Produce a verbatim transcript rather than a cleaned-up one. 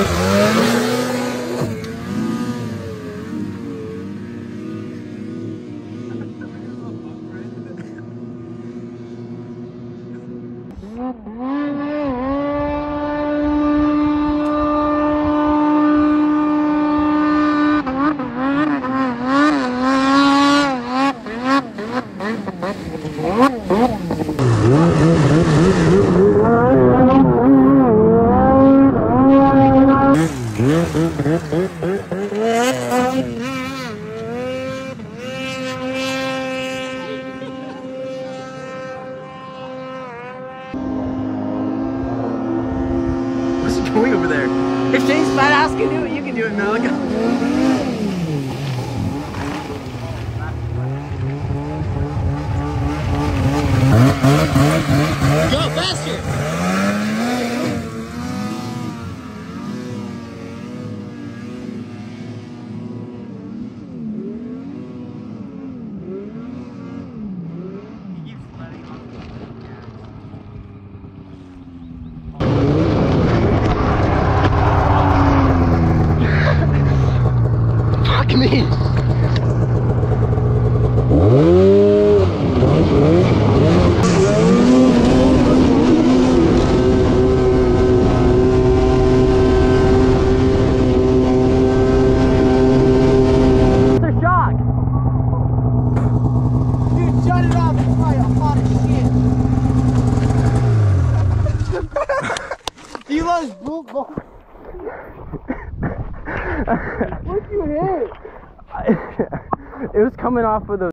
What's he going over there? If Shane's fat ass can do it, you can do it, Malaga. Go faster! Fuck me! It's a shock! Dude, shut it off, it's probably hot as shit. You lost boot ball. What'd you hit? It was coming off of the